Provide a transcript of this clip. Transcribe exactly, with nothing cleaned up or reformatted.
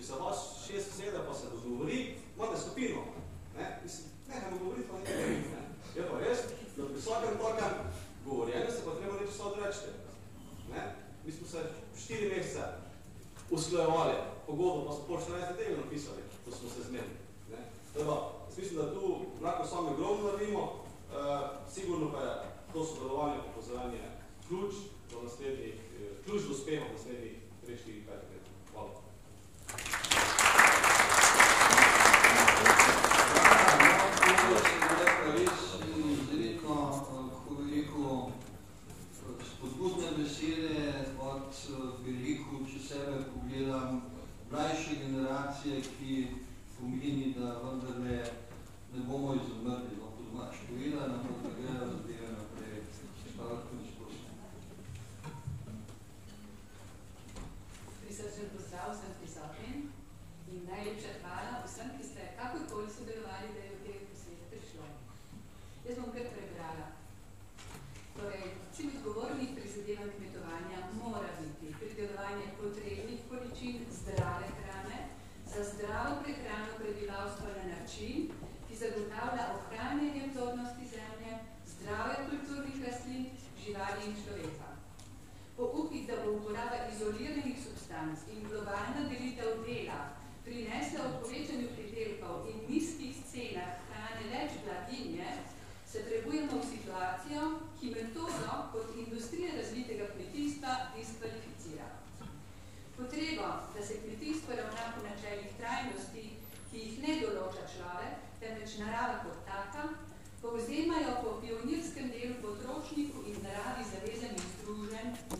se vas šest sede pa se dogovori, imate skupino. Ne, mislim, nehajmo govoriti, pa nekaj ne. Je pa res, da pri vsakem takem govorjenju se pa treba nekaj sad rečete. Ne? Mi smo se štiri mesece usklajevali, pogodbo pa smo pol štirinajst nedelj napisali, ko smo se zmenili. Teda, jaz mislim, da tu lahko sami ogromno naredimo, uh, sigurno pa je to sodelovanje pa pozoranje ključ do naslednjih, ključ do uspeha v naslednjih tri štiri pet let. Hvala. Spodbudne besede od veliko, če sebe pogledam, mlajše generacije, ki pomeni, da vendarle ne bomo izumrli, no, po domač povedano, ampak da grejo zadeve naprej. Hvala, konč prosim. Prisrčen pozdrav vsem prisotnim in najlepša hvala vsem, ki ste kakorkoli sodelovali, da je v tej posvete prišlo. Jaz bom kar prebrala. Torej, cilj odgovornih prizadevanj kmetovanja mora biti pridelovanje potrebnih količin zdrave hrane za zdravo prehrano prebivalstva na način, ki zagotavlja ohranjanje plodnosti zemlje, zdravje kulturnih rastlin, živali in človeka. Poukih, da bo uporaba izoliranih substanc in globalna delitev dela prinesla v povečanju pridelkov in nizkih cenah hrane več blaginje, se trebujemo v situacijo, ki metodo kot industrija razvitega kmetijstva diskvalificira. Potrebo, da se kmetijstvo ravna po načelih trajnosti, ki jih ne določa človek, temveč narava kot taka, povzemajo po pionirskem delu potrošniku in naravi zavezanih združenj